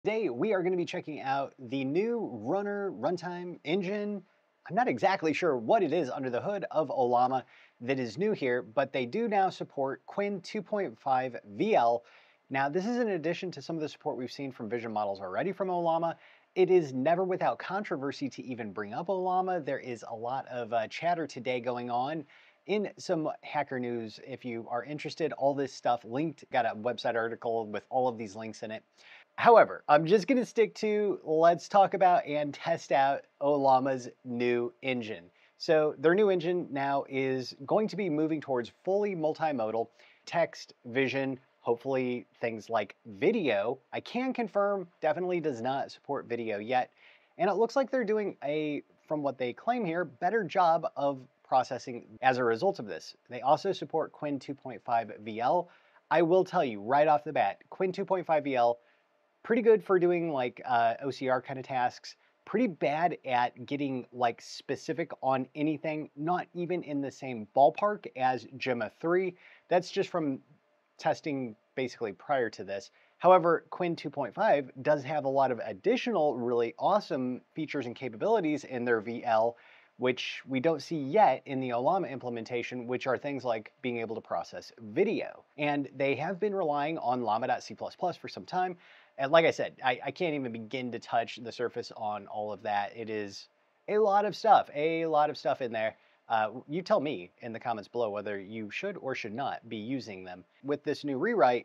Today, we are going to be checking out the new Runner runtime engine. I'm not exactly sure what it is under the hood of Ollama that is new here, but they do now support Qwen 2.5 VL. Now, this is in addition to some of the support we've seen from vision models already from Ollama. It is never without controversy to even bring up Ollama. There is a lot of chatter today going on in some hacker news. If you are interested, all this stuff linked, got a website article with all of these links in it. However, I'm just going to stick to let's talk about and test out Ollama's new engine. So their new engine now is going to be moving towards fully multimodal text, vision, hopefully things like video. I can confirm definitely does not support video yet. And it looks like they're doing from what they claim here, better job of processing as a result of this. They also support Qwen 2.5 VL. I will tell you right off the bat, Qwen 2.5 VL pretty good for doing like OCR kind of tasks, pretty bad at getting like specific on anything, not even in the same ballpark as Gemma 3. That's just from testing basically prior to this. However, Qwen 2.5 does have a lot of additional really awesome features and capabilities in their VL, which we don't see yet in the Ollama implementation, which are things like being able to process video. And they have been relying on llama.c++ for some time. And like I said, I can't even begin to touch the surface on all of that. It is a lot of stuff in there. You tell me in the comments below whether you should or should not be using them. With this new rewrite,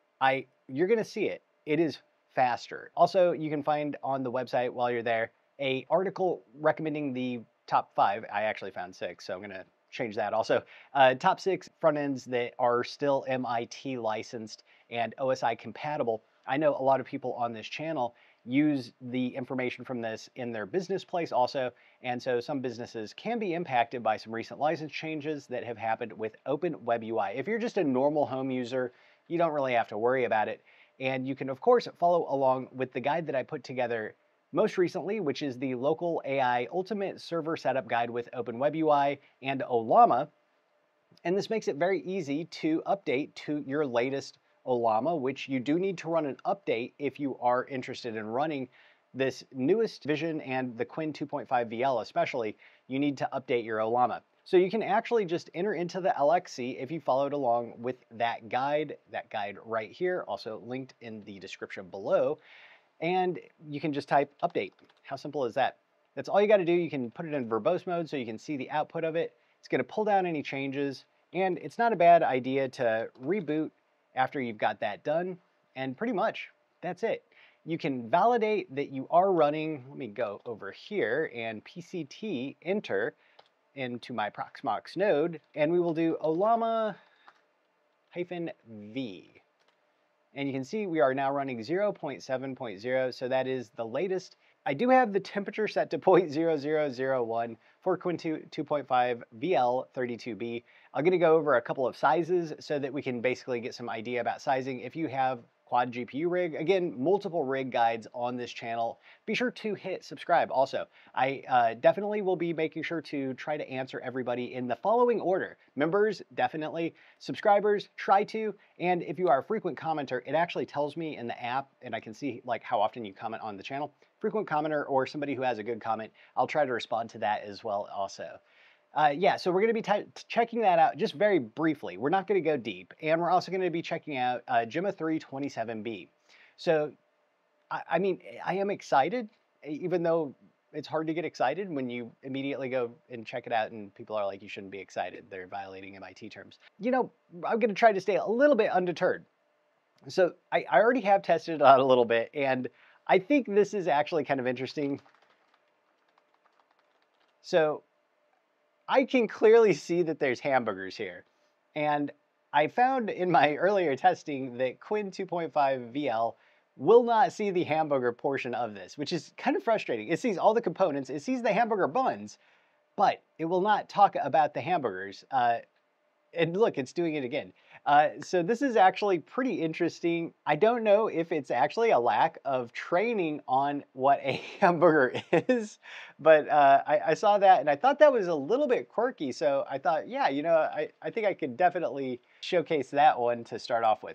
you're gonna see it. It is faster. Also, you can find on the website while you're there a article recommending the top 5. I actually found 6, so I'm gonna change that also. Top 6 front ends that are still MIT licensed and OSI compatible. I know a lot of people on this channel use the information from this in their business place also, and so some businesses can be impacted by some recent license changes that have happened with Open Web UI. If you're just a normal home user, you don't really have to worry about it. And you can, of course, follow along with the guide that I put together most recently, which is the Local AI Ultimate Server Setup Guide with Open Web UI and Ollama. And this makes it very easy to update to your latest Ollama, which you do need to run an update if you are interested in running this newest vision and the Qwen 2.5 VL especially. You need to update your Ollama. So you can actually just enter into the LXC if you followed along with that guide right here, also linked in the description below, and you can just type update. How simple is that? That's all you got to do. You can put it in verbose mode so you can see the output of it. It's going to pull down any changes, and it's not a bad idea to reboot after you've got that done, and pretty much that's it. You can validate that you are running. Let me go over here and PCT enter into my Proxmox node, and we will do Ollama-V. And you can see we are now running 0.7.0, so that is the latest. I do have the temperature set to 0.0001 for Qwen 2.5 VL32B. I'm going to go over a couple of sizes so that we can basically get some idea about sizing. If you have quad GPU rig, again, multiple rig guides on this channel. Be sure to hit subscribe also. I definitely will be making sure to try to answer everybody in the following order. Members, definitely. Subscribers, try to. And if you are a frequent commenter, it actually tells me in the app, and I can see like how often you comment on the channel. Frequent commenter or somebody who has a good comment, I'll try to respond to that as well also. Yeah, so we're going to be checking that out just very briefly. We're not going to go deep. And we're also going to be checking out Gemma 3 27B. So, I mean, I am excited, even though it's hard to get excited when you immediately go and check it out and people are like, you shouldn't be excited. They're violating MIT terms. You know, I'm going to try to stay a little bit undeterred. So I already have tested it out a little bit, and I think this is actually kind of interesting. So I can clearly see that there's hamburgers here. And I found in my earlier testing that Qwen 2.5 VL will not see the hamburger portion of this, which is kind of frustrating. It sees all the components, it sees the hamburger buns, but it will not talk about the hamburgers. And look, it's doing it again. So this is actually pretty interesting. I don't know if it's actually a lack of training on what a hamburger is, but I saw that and I thought that was a little bit quirky. So I thought, yeah, you know, I think I could definitely showcase that one to start off with.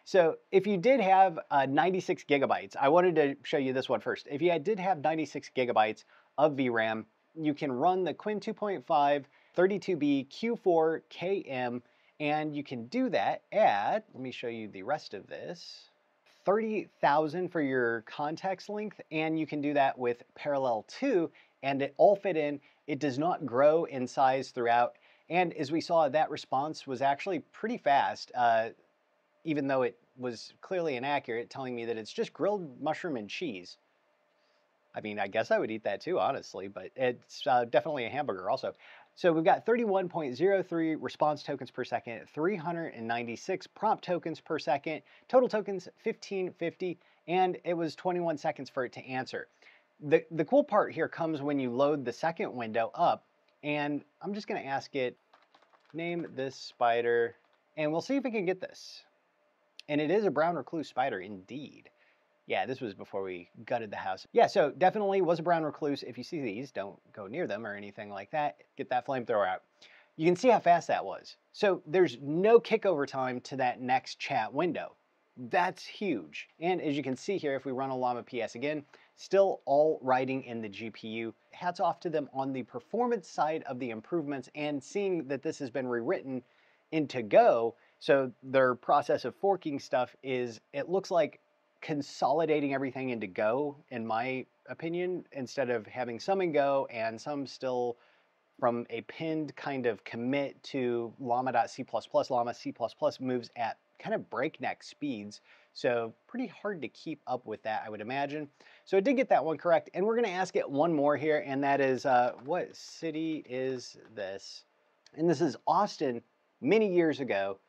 So if you did have 96 gigabytes, I wanted to show you this one first. If you did have 96 gigabytes of VRAM, you can run the Quinn 2.5 32B Q4 KM, and you can do that at, let me show you the rest of this, 30,000 for your context length, and you can do that with Parallel 2, and it all fit in. It does not grow in size throughout, and as we saw, that response was actually pretty fast, even though it was clearly inaccurate, telling me that it's just grilled mushroom and cheese. I mean, I guess I would eat that too, honestly, but it's definitely a hamburger also. So we've got 31.03 response tokens per second, 396 prompt tokens per second, total tokens 1550, and it was 21 seconds for it to answer. The cool part here comes when you load the second window up, and I'm just going to ask it, name this spider, and we'll see if it can get this. And it is a brown recluse spider indeed. Yeah, this was before we gutted the house. Yeah, so definitely was a brown recluse. If you see these, don't go near them or anything like that. Get that flamethrower out. You can see how fast that was. So there's no kickover time to that next chat window. That's huge. And as you can see here, if we run Ollama PS again, still all riding in the GPU. Hats off to them on the performance side of the improvements, and seeing that this has been rewritten into Go. So their process of forking stuff is, it looks like consolidating everything into Go, in my opinion, instead of having some in Go and some still from a pinned kind of commit to llama.c++. Llama C++ moves at kind of breakneck speeds, so pretty hard to keep up with that, I would imagine. So it did get that one correct, and we're going to ask it one more here, and that is, what city is this? And this is Austin, many years ago.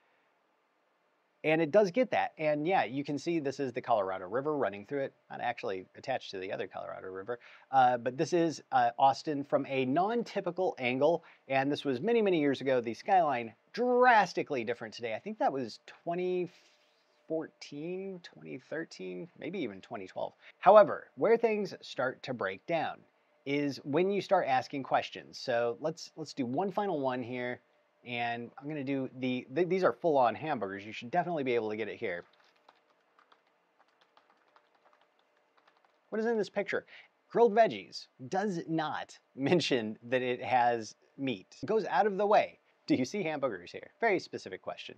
And it does get that. And yeah, you can see this is the Colorado River running through it. Not actually attached to the other Colorado River. But this is Austin from a non-typical angle. And this was many, many years ago. The skyline drastically different today. I think that was 2014, 2013, maybe even 2012. However, where things start to break down is when you start asking questions. So let's do one final one here. And I'm going to do these are full-on hamburgers. You should definitely be able to get it here. What is in this picture? Grilled veggies does not mention that it has meat. It goes out of the way. Do you see hamburgers here? Very specific question.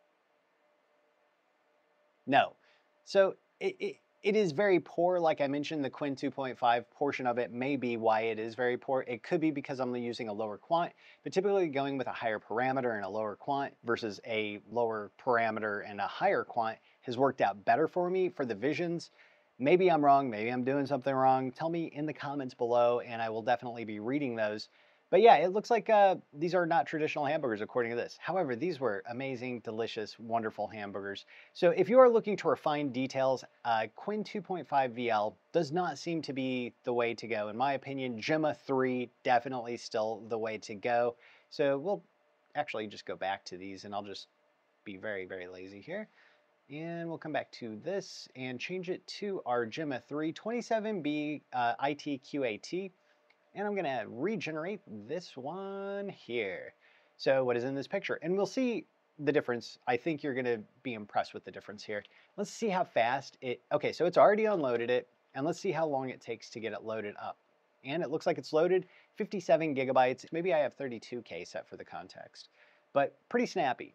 No. So it is very poor. Like I mentioned, the Quinn 2.5 portion of it may be why it is very poor. It could be because I'm using a lower quant, but typically going with a higher parameter and a lower quant versus a lower parameter and a higher quant has worked out better for me for the visions. Maybe I'm wrong, maybe I'm doing something wrong. Tell me in the comments below and I will definitely be reading those. But yeah, it looks like these are not traditional hamburgers according to this. However, these were amazing, delicious, wonderful hamburgers. So if you are looking to refine details, Quinn 2.5 VL does not seem to be the way to go. In my opinion, Gemma 3 definitely still the way to go. So we'll actually just go back to these and I'll just be very, very lazy here. And we'll come back to this and change it to our Gemma 3 27B ITQAT. And I'm going to regenerate this one here. So what is in this picture? And we'll see the difference. I think you're going to be impressed with the difference here. Let's see how fast it, okay, so it's already unloaded it, and let's see how long it takes to get it loaded up. And it looks like it's loaded 57 gigabytes. Maybe I have 32K set for the context, but pretty snappy.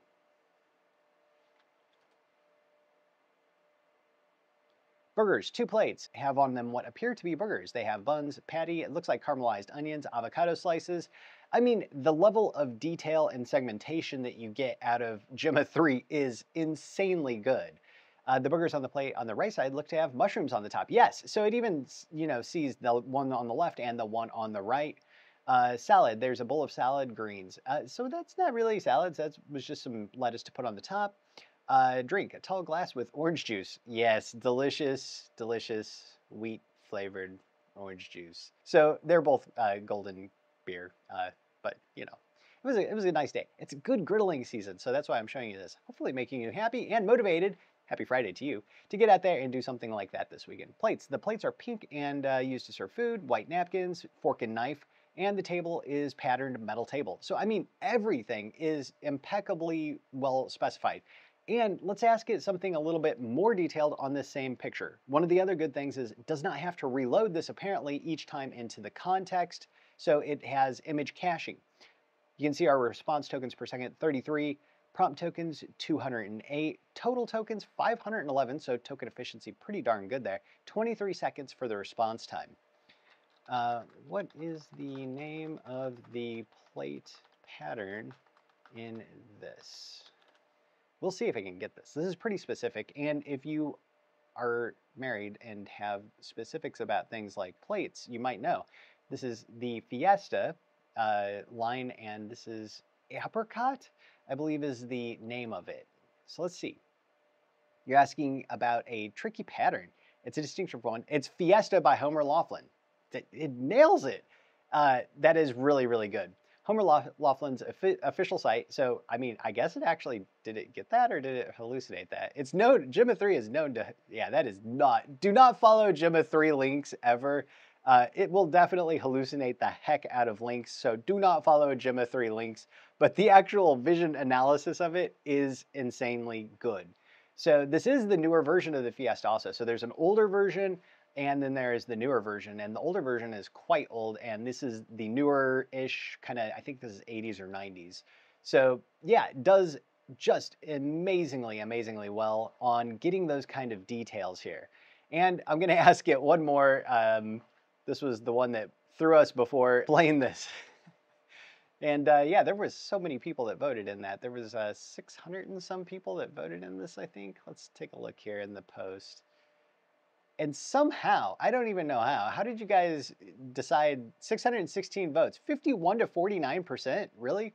Burgers, 2 plates, have on them what appear to be burgers. They have buns, patty, it looks like caramelized onions, avocado slices. I mean, the level of detail and segmentation that you get out of Gemma 3 is insanely good. The burgers on the plate on the right side look to have mushrooms on the top. Yes, so it even, you know, sees the one on the left and the one on the right. Salad, there's a bowl of salad greens. So that's not really salads, that was just some lettuce to put on the top. Drink, a tall glass with orange juice. Yes, delicious, delicious wheat flavored orange juice. So they're both golden beer, but you know, it was a nice day. It's a good griddling season, so that's why I'm showing you this. Hopefully making you happy and motivated. Happy Friday to you, to get out there and do something like that this weekend. Plates, the plates are pink and used to serve food, white napkins, fork and knife, and the table is patterned metal table. So I mean, everything is impeccably well specified. And let's ask it something a little bit more detailed on this same picture. One of the other good things is it does not have to reload this apparently each time into the context, so it has image caching. You can see our response tokens per second, 33, prompt tokens, 208, total tokens, 511, so token efficiency pretty darn good there, 23 seconds for the response time. What is the name of the plate pattern in this? We'll see if I can get this. This is pretty specific, and if you are married and have specifics about things like plates, you might know. This is the Fiesta line, and this is Apricot, I believe is the name of it. So let's see. You're asking about a tricky pattern. It's a distinctive one. It's Fiesta by Homer Laughlin. It nails it. That is really, really good. Homer Laughlin's official site. So, I mean, I guess it actually, did it get that or did it hallucinate that? It's known, Gemma3 is known to, yeah, that is not, do not follow Gemma3 links ever. It will definitely hallucinate the heck out of links, so do not follow Gemma3 links, but the actual vision analysis of it is insanely good. So this is the newer version of the Fiesta also. So there's an older version, and then there's the newer version, and the older version is quite old, and this is the newer-ish, kind of, I think this is 80s or 90s. So yeah, it does just amazingly, amazingly well on getting those kind of details here. And I'm gonna ask it one more. This was the one that threw us before playing this. And yeah, there was so many people that voted in that. There was 600 and some people that voted in this, I think. Let's take a look here in the post. And somehow, I don't even know how did you guys decide 616 votes? 51 to 49%, really?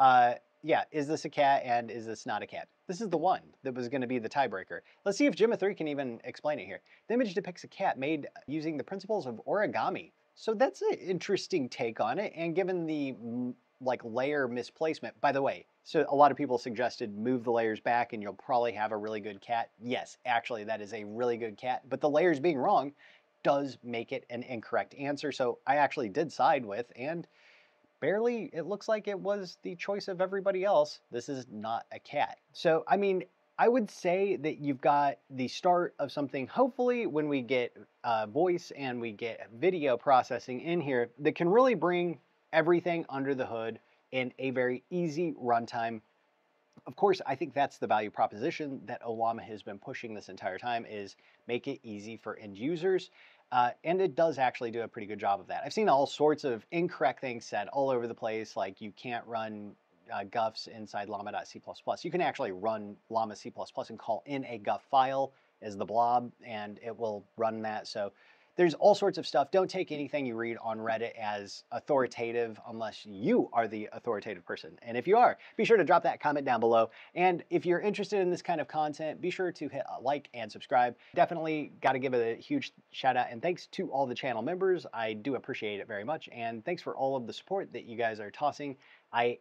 Yeah, is this a cat and is this not a cat? This is the one that was gonna be the tiebreaker. Let's see if Gemma3 can even explain it here. The image depicts a cat made using the principles of origami. So that's an interesting take on it, and given the like layer misplacement, by the way, so a lot of people suggested move the layers back and you'll probably have a really good cat. Yes, actually that is a really good cat, but the layers being wrong does make it an incorrect answer. So I actually did side with, and barely, it looks like it was the choice of everybody else. This is not a cat. So, I mean, I would say that you've got the start of something, hopefully when we get voice and we get video processing in here, that can really bring everything under the hood in a very easy runtime. Of course, I think that's the value proposition that Ollama has been pushing this entire time, is make it easy for end users. And it does actually do a pretty good job of that. I've seen all sorts of incorrect things said all over the place, like you can't run guffs inside llama.c++. You can actually run llama C++ and call in a guff file as the blob, and it will run that. So there's all sorts of stuff. Don't take anything you read on Reddit as authoritative unless you are the authoritative person. And if you are, be sure to drop that comment down below. And if you're interested in this kind of content, be sure to hit like and subscribe. Definitely got to give it a huge shout out and thanks to all the channel members. I do appreciate it very much. And thanks for all of the support that you guys are tossing. I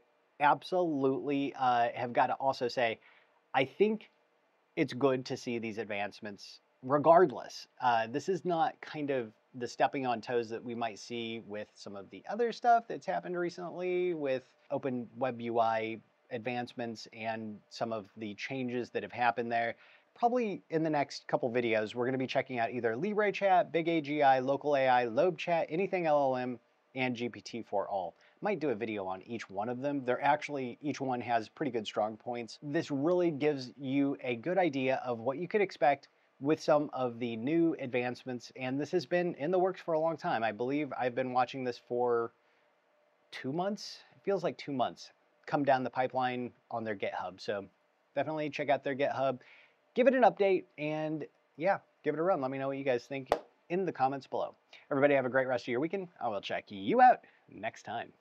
absolutely have got to also say, I think it's good to see these advancements regardless. This is not kind of the stepping on toes that we might see with some of the other stuff that's happened recently with Open Web UI advancements and some of the changes that have happened there. Probably in the next couple videos, we're going to be checking out either LibreChat, Big AGI, Local AI, LobeChat, anything LLM, and GPT-4All. Might do a video on each one of them. They're actually, each one has pretty good strong points. This really gives you a good idea of what you could expect with some of the new advancements, and this has been in the works for a long time. I believe I've been watching this for 2 months. It feels like 2 months. Come down the pipeline on their GitHub. So definitely check out their GitHub. Give it an update, and yeah, give it a run. Let me know what you guys think in the comments below. Everybody have a great rest of your weekend. I will check you out next time.